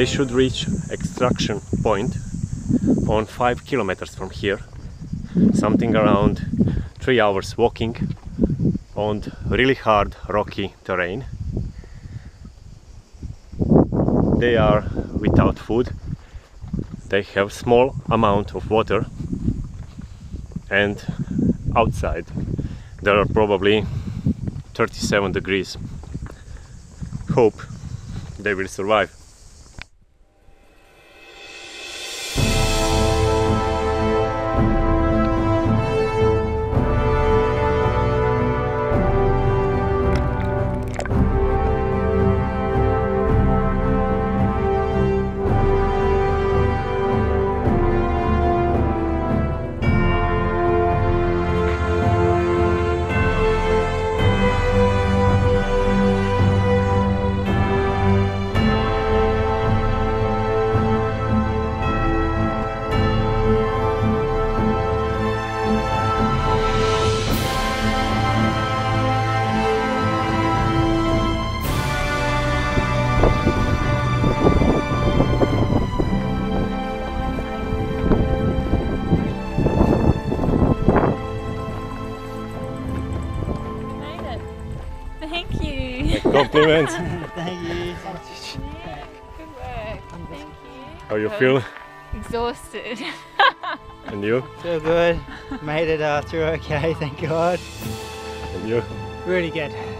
They should reach extraction point on 5 kilometers from here, something around 3 hours walking on really hard rocky terrain. They are without food, they have small amount of water, and outside there are probably 37 degrees. Hope they will survive. Thank you. Compliments. Thank you. Yeah, good work. Thank you. How you feel? Exhausted. And you? Feel good. Made it through okay, thank God. And you? Really good.